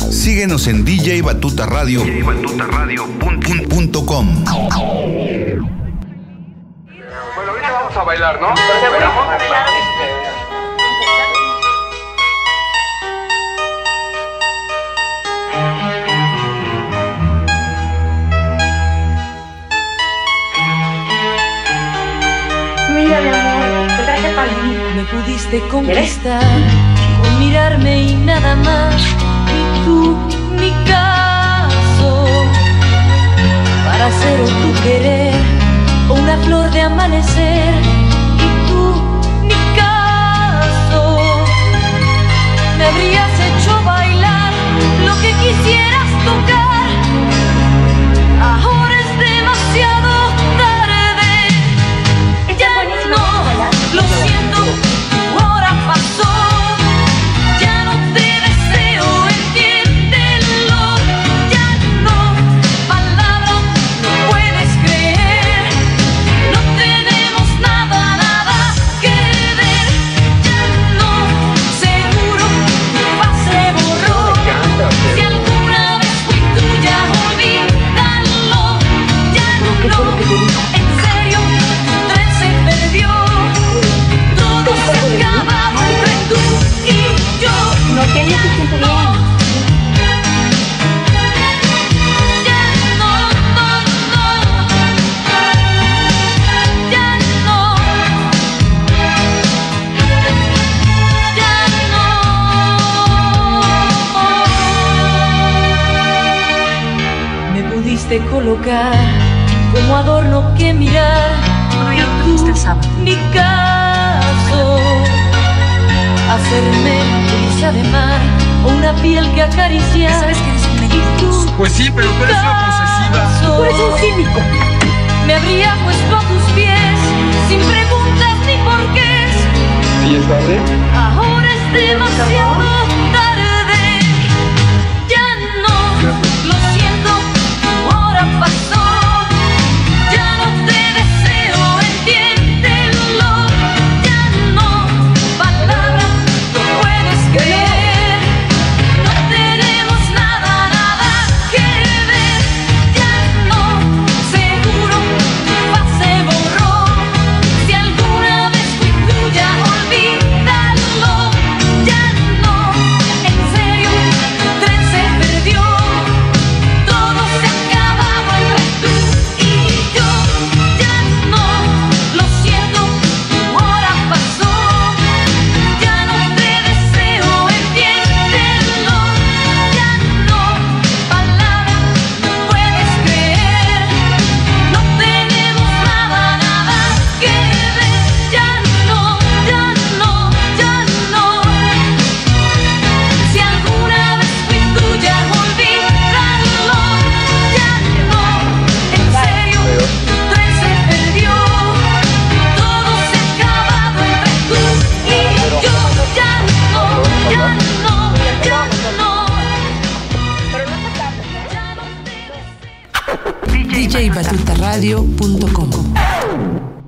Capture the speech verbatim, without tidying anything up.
Síguenos en d j batuta radio punto com. Bueno, ahorita vamos a bailar, ¿no? ¿Bailamos? Mira, mi amor, te traje pan. Me pudiste conquistar con mirarme y nada más. Y tú, mi caso, para ser o tu querer, o una flor de amanecer. Y tú, mi caso, me habrías hecho bailar lo que quisieras tocar. Ahora es demasiado tarde. Ya no, lo siento, tu hora pasó. Ya no te deseo, entiéndelo. Ya no, palabras no puedes creer. No tenemos nada, nada que ver. Ya no, seguro tu paz se borró. Si alguna vez fui tuya, olvídalo. Ya no, en serio, tu tren se perdió. Todo se acababa entre tú y yo. No tienes que siente bien. Ya no, no, no. Ya no. Ya no. Me pudiste colocar como adorno que mirar. Bueno, ya no te gusta el sábado. Mi caso, hacerme brisa de mar o una piel que acariciar. ¿Sabes que eres un mentiroso? Pues sí, pero tú eres una posesiva. Tú eres un cínico. Me habría puesto a tus pies sin preguntas ni por qué. ¿Sí es tarde? Ahora es demasiado tarde. Ya no, lo siento, tu hora pasó. Ya no te deseo, entiéndelo. Ya no, palabras no puedes creer. No tenemos nada, nada que ver. Ya no, seguro tu paz se borró. Si alguna vez fui tuya, olvídalo. Ya no, en serio, tu tren se perdió. Todo se acababa entre tú y yo. Ya no, lo siento, tu hora pasó. Ya no te deseo, entiéndelo. Ya no, palabras no puedes creer. No tenemos nada, nada que ver. Ya no, ya no, ya no. Si alguna vez fui tuya, olvídalo. Ya no, en serio, tu tren se perdió. Todo se acababa entre tú y yo. Ya no, ya no, ya no. Pero no te tardes. Ya no te deseo. d j batuta radio punto com.